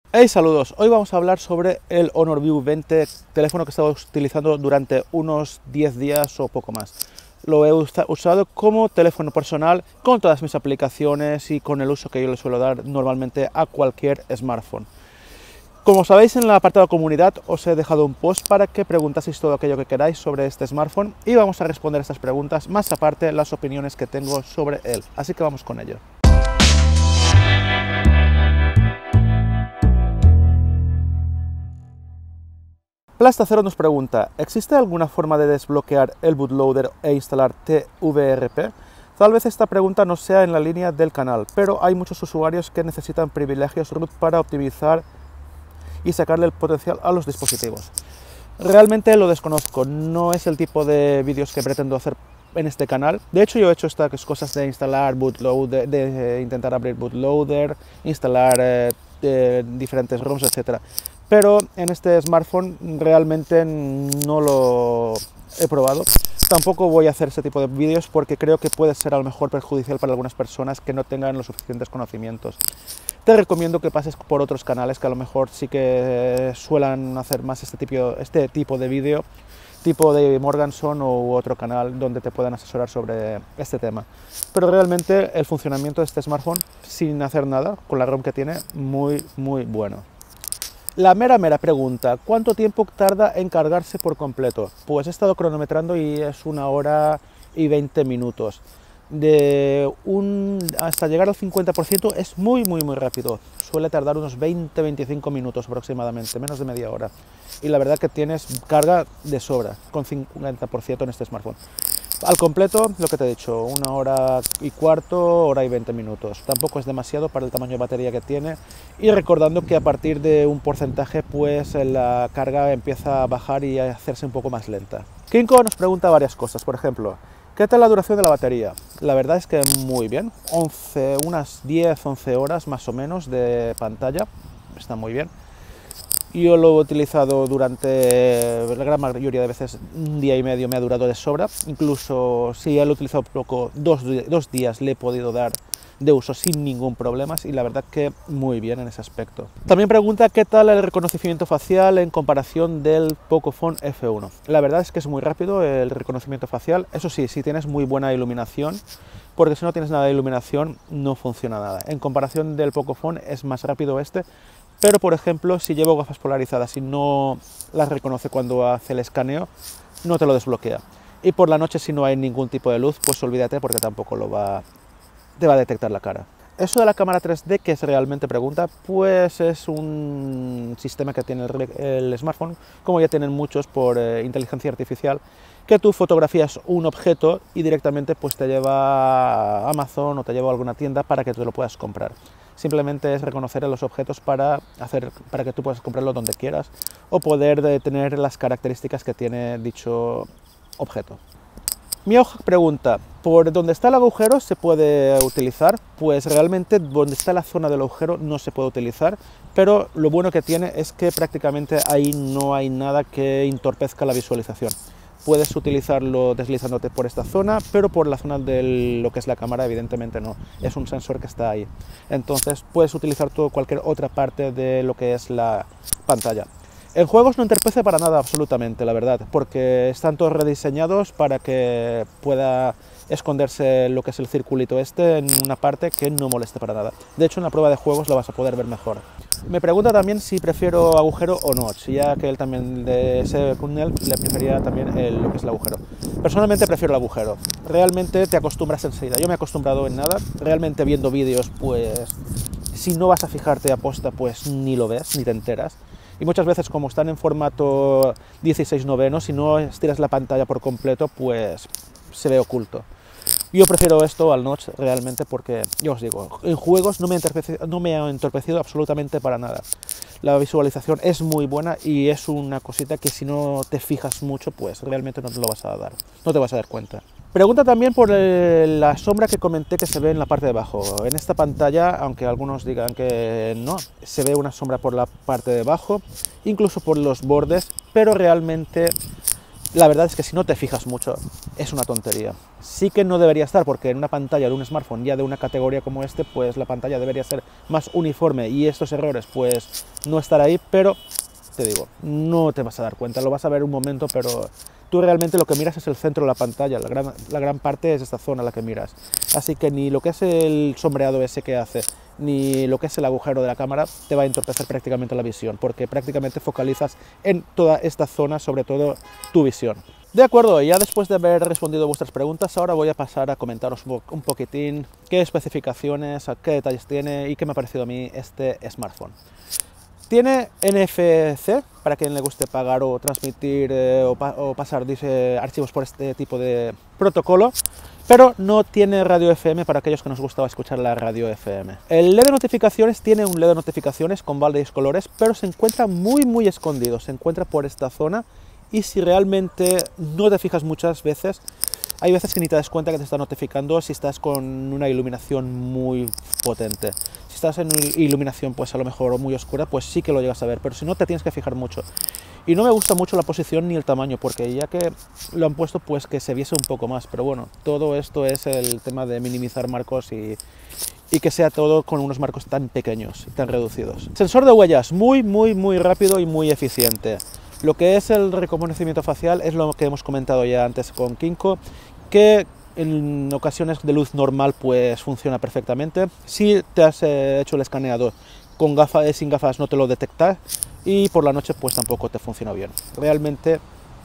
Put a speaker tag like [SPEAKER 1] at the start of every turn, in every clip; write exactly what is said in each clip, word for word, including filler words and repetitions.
[SPEAKER 1] Hey, saludos. Hoy vamos a hablar sobre el Honor View veinte, teléfono que he estado utilizando durante unos diez días o poco más. Lo he usado como teléfono personal con todas mis aplicaciones y con el uso que yo le suelo dar normalmente a cualquier smartphone. Como sabéis, en el apartado comunidad os he dejado un post para que preguntaseis todo aquello que queráis sobre este smartphone y vamos a responder estas preguntas, más aparte las opiniones que tengo sobre él. Así que vamos con ello. Plastacero nos pregunta, ¿existe alguna forma de desbloquear el bootloader e instalar T V R P? Tal vez esta pregunta no sea en la línea del canal, pero hay muchos usuarios que necesitan privilegios root para optimizar y sacarle el potencial a los dispositivos. Realmente lo desconozco, no es el tipo de vídeos que pretendo hacer en este canal. De hecho, yo he hecho estas cosas de instalar bootloader, de, de intentar abrir bootloader, instalar eh, eh, diferentes ROMs, etcétera. Pero en este smartphone realmente no lo he probado. Tampoco voy a hacer ese tipo de vídeos porque creo que puede ser a lo mejor perjudicial para algunas personas que no tengan los suficientes conocimientos. Te recomiendo que pases por otros canales que a lo mejor sí que suelen hacer más este tipo, este tipo de vídeo, tipo de Morganson u otro canal donde te puedan asesorar sobre este tema. Pero realmente el funcionamiento de este smartphone, sin hacer nada, con la ROM que tiene, muy, muy bueno. La mera mera pregunta, ¿cuánto tiempo tarda en cargarse por completo? Pues he estado cronometrando y es una hora y veinte minutos. De un, hasta llegar al cincuenta por ciento es muy muy muy rápido, suele tardar unos veinte a veinticinco minutos aproximadamente, menos de media hora. Y la verdad que tienes carga de sobra con cincuenta por ciento en este smartphone. Al completo, lo que te he dicho, una hora y cuarto, hora y veinte minutos. Tampoco es demasiado para el tamaño de batería que tiene. Y recordando que a partir de un porcentaje, pues la carga empieza a bajar y a hacerse un poco más lenta. Kinko nos pregunta varias cosas, por ejemplo, ¿qué tal la duración de la batería? La verdad es que muy bien, once, unas diez a once horas más o menos de pantalla, está muy bien. Yo lo he utilizado durante la gran mayoría de veces, un día y medio me ha durado de sobra. Incluso si ya lo he utilizado poco, dos, dos días le he podido dar de uso sin ningún problema y la verdad que muy bien en ese aspecto. También pregunta qué tal el reconocimiento facial en comparación del Pocophone F uno. La verdad es que es muy rápido el reconocimiento facial, eso sí, si tienes muy buena iluminación, porque si no tienes nada de iluminación no funciona nada. En comparación del Pocophone es más rápido este, pero por ejemplo si llevo gafas polarizadas y no las reconoce cuando hace el escaneo, no te lo desbloquea. Y por la noche si no hay ningún tipo de luz, pues olvídate porque tampoco lo va, te va a detectar la cara. Eso de la cámara tres D, que es realmente pregunta, pues es un sistema que tiene el, el smartphone, como ya tienen muchos por eh, inteligencia artificial, que tú fotografías un objeto y directamente pues te lleva a Amazon o te lleva a alguna tienda para que tú lo puedas comprar. Simplemente es reconocer los objetos para, hacer, para que tú puedas comprarlo donde quieras o poder tener las características que tiene dicho objeto. Mi hoja pregunta, ¿por dónde está el agujero se puede utilizar? Pues realmente donde está la zona del agujero no se puede utilizar, pero lo bueno que tiene es que prácticamente ahí no hay nada que entorpezca la visualización. Puedes utilizarlo deslizándote por esta zona, pero por la zona de lo que es la cámara evidentemente no, es un sensor que está ahí. Entonces puedes utilizar todo, cualquier otra parte de lo que es la pantalla. En juegos no entorpece para nada absolutamente, la verdad, porque están todos rediseñados para que pueda esconderse lo que es el circulito este en una parte que no moleste para nada. De hecho, en la prueba de juegos lo vas a poder ver mejor. Me pregunta también si prefiero agujero o notch, ya que él también de ese Kunnel le prefería también el, lo que es el agujero. Personalmente prefiero el agujero, realmente te acostumbras enseguida. Yo me he acostumbrado en nada, realmente viendo vídeos, pues si no vas a fijarte a posta, pues ni lo ves, ni te enteras. Y muchas veces, como están en formato dieciséis noveno, si no estiras la pantalla por completo, pues se ve oculto. Yo prefiero esto al notch realmente porque, yo os digo, en juegos no me, ha no me ha entorpecido absolutamente para nada. La visualización es muy buena y es una cosita que si no te fijas mucho, pues realmente no te lo vas a dar, no te vas a dar cuenta. Pregunta también por el, la sombra que comenté que se ve en la parte de abajo. En esta pantalla, aunque algunos digan que no, se ve una sombra por la parte de abajo, incluso por los bordes, pero realmente la verdad es que si no te fijas mucho, es una tontería. Sí que no debería estar, porque en una pantalla de un smartphone ya de una categoría como este, pues la pantalla debería ser más uniforme y estos errores pues no estar ahí, pero te digo, no te vas a dar cuenta, lo vas a ver un momento, pero tú realmente lo que miras es el centro de la pantalla, la gran, la gran parte es esta zona la que miras. Así que ni lo que es el sombreado ese que hace, ni lo que es el agujero de la cámara te va a entorpecer prácticamente la visión, porque prácticamente focalizas en toda esta zona, sobre todo tu visión. De acuerdo, ya después de haber respondido a vuestras preguntas, ahora voy a pasar a comentaros un poquitín qué especificaciones, qué detalles tiene y qué me ha parecido a mí este smartphone. Tiene N F C, para quien le guste pagar o transmitir eh, o, pa o pasar dice, archivos por este tipo de protocolo, pero no tiene radio F M para aquellos que nos gustaba escuchar la radio F M. El L E D de notificaciones tiene un L E D de notificaciones con varios colores, pero se encuentra muy muy escondido, se encuentra por esta zona y si realmente no te fijas muchas veces, hay veces que ni te das cuenta que te está notificando si estás con una iluminación muy potente. Si estás en una iluminación pues a lo mejor muy oscura, pues sí que lo llegas a ver, pero si no te tienes que fijar mucho. Y no me gusta mucho la posición ni el tamaño, porque ya que lo han puesto pues que se viese un poco más, pero bueno, todo esto es el tema de minimizar marcos y, y que sea todo con unos marcos tan pequeños y tan reducidos. Sensor de huellas, muy muy muy rápido y muy eficiente. Lo que es el reconocimiento facial es lo que hemos comentado ya antes con Kinko, que en ocasiones de luz normal pues funciona perfectamente. Si te has eh, hecho el escaneado con gafas, sin gafas no te lo detecta y por la noche pues tampoco te funciona bien. Realmente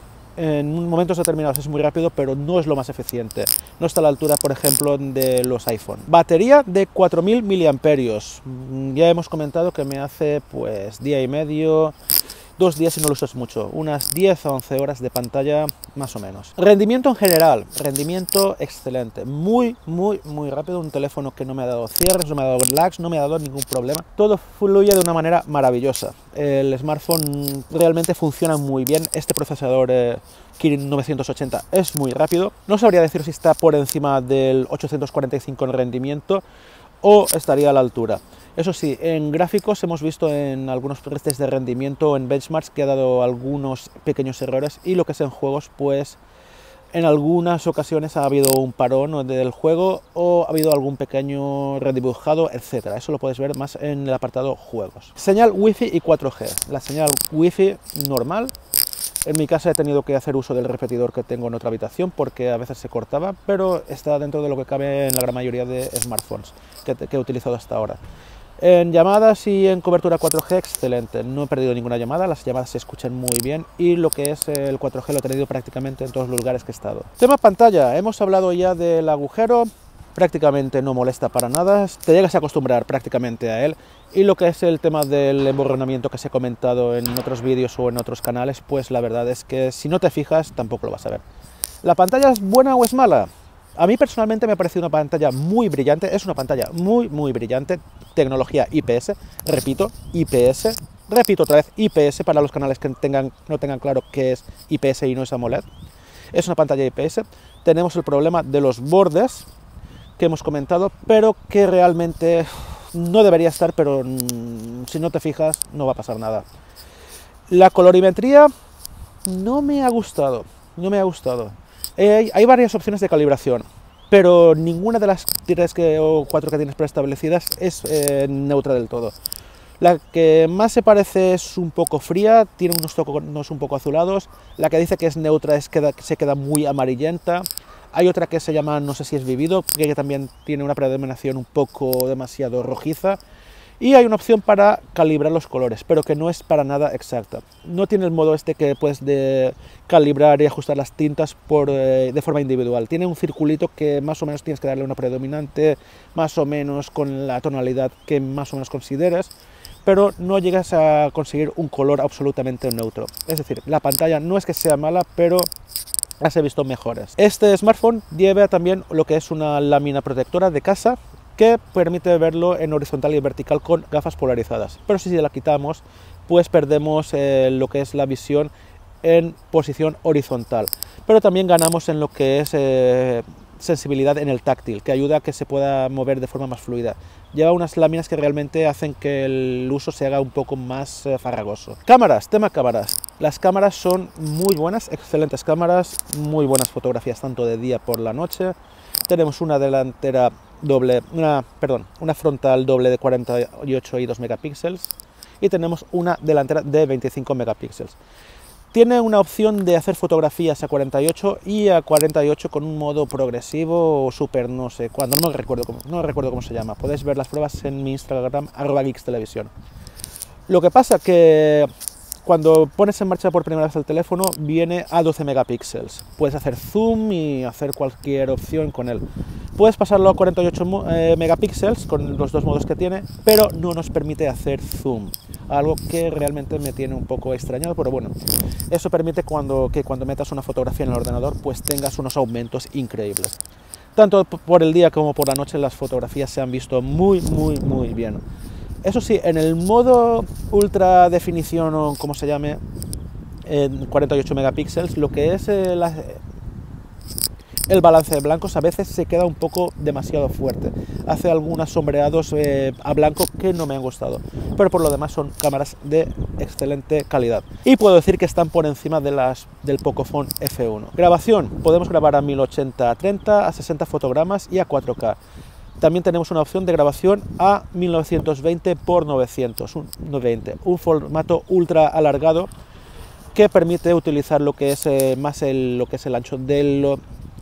[SPEAKER 1] en momentos determinados es muy rápido, pero no es lo más eficiente. No está a la altura, por ejemplo, de los iPhone. Batería de cuatro mil miliamperios. Ya hemos comentado que me hace pues día y medio, dos días si no lo usas mucho, unas diez a once horas de pantalla más o menos. Rendimiento en general, rendimiento excelente, muy muy muy rápido, un teléfono que no me ha dado cierres, no me ha dado lags, no me ha dado ningún problema, todo fluye de una manera maravillosa. El smartphone realmente funciona muy bien, este procesador eh, Kirin novecientos ochenta es muy rápido, no sabría decir si está por encima del ochocientos cuarenta y cinco en rendimiento o estaría a la altura. Eso sí, en gráficos hemos visto en algunos testes de rendimiento, en benchmarks, que ha dado algunos pequeños errores y lo que es en juegos, pues en algunas ocasiones ha habido un parón del juego o ha habido algún pequeño redibujado, etcétera. Eso lo puedes ver más en el apartado juegos. Señal Wi-Fi y cuatro G. La señal Wi-Fi normal. En mi casa he tenido que hacer uso del repetidor que tengo en otra habitación porque a veces se cortaba, pero está dentro de lo que cabe en la gran mayoría de smartphones que, que he utilizado hasta ahora. En llamadas y en cobertura cuatro G, excelente. No he perdido ninguna llamada, las llamadas se escuchan muy bien y lo que es el cuatro G lo he tenido prácticamente en todos los lugares que he estado. Tema pantalla, hemos hablado ya del agujero, prácticamente no molesta para nada, te llegas a acostumbrar prácticamente a él. Y lo que es el tema del emborronamiento que se ha comentado en otros vídeos o en otros canales, pues la verdad es que si no te fijas tampoco lo vas a ver. ¿La pantalla es buena o es mala? A mí personalmente me ha parecido una pantalla muy brillante, es una pantalla muy muy brillante, tecnología I P S, repito, I P S, repito otra vez, I P S para los canales que tengan, no tengan claro qué es I P S y no es AMOLED. Es una pantalla I P S, tenemos el problema de los bordes que hemos comentado, pero que realmente no debería estar, pero mmm, si no te fijas no va a pasar nada. La colorimetría no me ha gustado, no me ha gustado. Eh, hay varias opciones de calibración, pero ninguna de las tres que, o cuatro que tienes preestablecidas es eh, neutra del todo. La que más se parece es un poco fría, tiene unos tonos un poco azulados. La que dice que es neutra es que se queda muy amarillenta. Hay otra que se llama, no sé si es vivido, que también tiene una predominación un poco demasiado rojiza. Y hay una opción para calibrar los colores, pero que no es para nada exacta. No tiene el modo este que puedes de calibrar y ajustar las tintas por, eh, de forma individual. Tiene un circulito que más o menos tienes que darle una predominante, más o menos con la tonalidad que más o menos consideres, pero no llegas a conseguir un color absolutamente neutro. Es decir, la pantalla no es que sea mala, pero las he visto mejores. Este smartphone lleva también lo que es una lámina protectora de casa, que permite verlo en horizontal y vertical con gafas polarizadas, pero si la quitamos pues perdemos eh, lo que es la visión en posición horizontal, pero también ganamos en lo que es eh, sensibilidad en el táctil, que ayuda a que se pueda mover de forma más fluida. Lleva unas láminas que realmente hacen que el uso se haga un poco más eh, farragoso. Cámaras, tema cámaras. Las cámaras son muy buenas, excelentes cámaras, muy buenas fotografías tanto de día por la noche. Tenemos una delantera doble, una, perdón, una frontal doble de cuarenta y ocho y dos megapíxeles y tenemos una delantera de veinticinco megapíxeles. Tiene una opción de hacer fotografías a cuarenta y ocho y a cuarenta y ocho con un modo progresivo o super no sé cuándo, no recuerdo cómo, no recuerdo cómo se llama. Podéis ver las pruebas en mi Instagram, arroba geekstelevisión. Lo que pasa que cuando pones en marcha por primera vez el teléfono viene a doce megapíxeles. Puedes hacer zoom y hacer cualquier opción con él. Puedes pasarlo a cuarenta y ocho megapíxeles con los dos modos que tiene, pero no nos permite hacer zoom. Algo que realmente me tiene un poco extrañado, pero bueno, eso permite cuando, que cuando metas una fotografía en el ordenador pues tengas unos aumentos increíbles. Tanto por el día como por la noche las fotografías se han visto muy, muy, muy bien. Eso sí, en el modo ultra definición o como se llame, en cuarenta y ocho megapíxeles, lo que es el, el balance de blancos a veces se queda un poco demasiado fuerte. Hace algunos sombreados eh, a blanco que no me han gustado, pero por lo demás son cámaras de excelente calidad. Y puedo decir que están por encima de las del Pocophone F uno. Grabación, podemos grabar a mil ochenta a treinta, a sesenta fotogramas y a cuatro K. También tenemos una opción de grabación a mil novecientos veinte por novecientos veinte, un formato ultra alargado que permite utilizar lo que es eh, más el, lo que es el ancho del,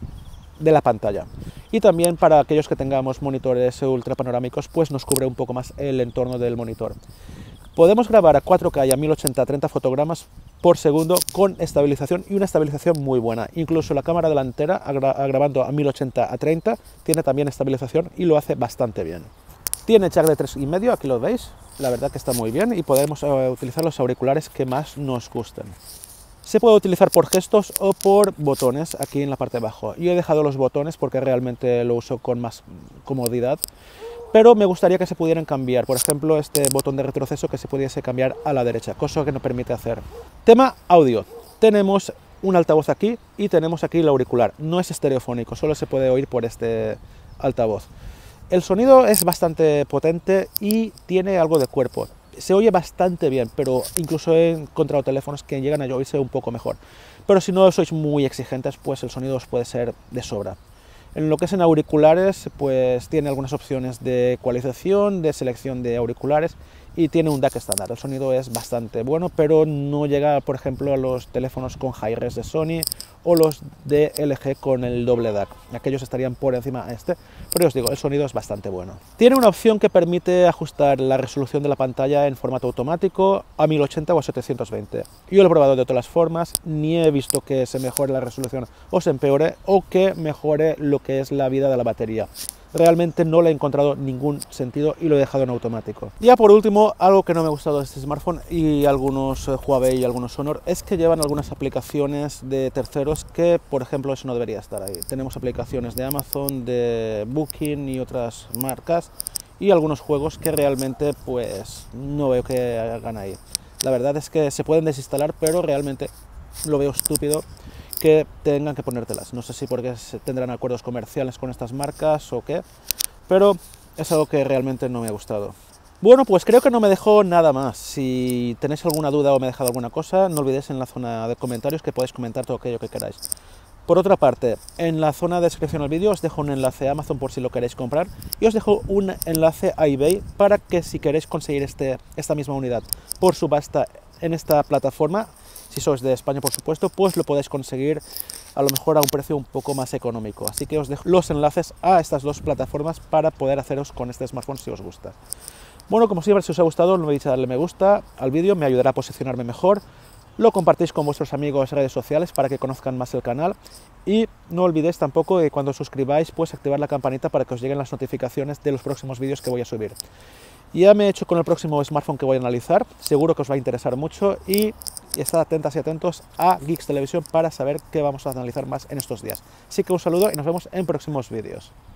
[SPEAKER 1] de la pantalla. Y también para aquellos que tengamos monitores ultra panorámicos, pues nos cubre un poco más el entorno del monitor. Podemos grabar a cuatro K y a mil ochenta a treinta fotogramas por segundo con estabilización y una estabilización muy buena. Incluso la cámara delantera, gra grabando a mil ochenta a treinta, tiene también estabilización y lo hace bastante bien. Tiene jack de tres y medio, aquí lo veis, la verdad que está muy bien y podemos uh, utilizar los auriculares que más nos gusten. Se puede utilizar por gestos o por botones aquí en la parte de abajo. Yo he dejado los botones porque realmente lo uso con más comodidad, pero me gustaría que se pudieran cambiar. Por ejemplo, este botón de retroceso que se pudiese cambiar a la derecha, cosa que no permite hacer. Tema audio. Tenemos un altavoz aquí y tenemos aquí el auricular. No es estereofónico, solo se puede oír por este altavoz. El sonido es bastante potente y tiene algo de cuerpo. Se oye bastante bien, pero incluso he encontrado teléfonos que llegan a oírse un poco mejor. Pero si no sois muy exigentes, pues el sonido os puede ser de sobra. En lo que es en auriculares, pues tiene algunas opciones de ecualización, de selección de auriculares y tiene un D A C estándar. El sonido es bastante bueno, pero no llega, por ejemplo, a los teléfonos con Hi-Res de Sony o los de L G con el doble D A C. Aquellos estarían por encima de este, pero os digo, el sonido es bastante bueno. Tiene una opción que permite ajustar la resolución de la pantalla en formato automático a mil ochenta o a setecientos veinte. Yo lo he probado de todas las formas, ni he visto que se mejore la resolución o se empeore o que mejore lo que es la vida de la batería. Realmente no le he encontrado ningún sentido y lo he dejado en automático. Ya por último, algo que no me ha gustado de este smartphone y algunos eh, Huawei y algunos Honor es que llevan algunas aplicaciones de terceros que, por ejemplo, eso no debería estar ahí. Tenemos aplicaciones de Amazon, de Booking y otras marcas y algunos juegos que realmente pues no veo que hagan ahí. La verdad es que se pueden desinstalar, pero realmente lo veo estúpido que tengan que ponértelas. No sé si porque tendrán acuerdos comerciales con estas marcas o qué, pero es algo que realmente no me ha gustado. Bueno, pues creo que no me dejo nada más. Si tenéis alguna duda o me he dejado alguna cosa, no olvidéis en la zona de comentarios que podéis comentar todo aquello que queráis. Por otra parte, en la zona de descripción del vídeo os dejo un enlace a Amazon por si lo queréis comprar y os dejo un enlace a eBay para que si queréis conseguir este, esta misma unidad por subasta en esta plataforma, si sois de España por supuesto, pues lo podéis conseguir a lo mejor a un precio un poco más económico. Así que os dejo los enlaces a estas dos plataformas para poder haceros con este smartphone si os gusta. Bueno, como siempre, si os ha gustado, no olvidéis darle me gusta al vídeo, me ayudará a posicionarme mejor. Lo compartís con vuestros amigos en redes sociales para que conozcan más el canal. Y no olvidéis tampoco que cuando os suscribáis, pues activar la campanita para que os lleguen las notificaciones de los próximos vídeos que voy a subir. Ya me he hecho con el próximo smartphone que voy a analizar, seguro que os va a interesar mucho y estad atentas y atentos a Geeks Televisión para saber qué vamos a analizar más en estos días. Así que un saludo y nos vemos en próximos vídeos.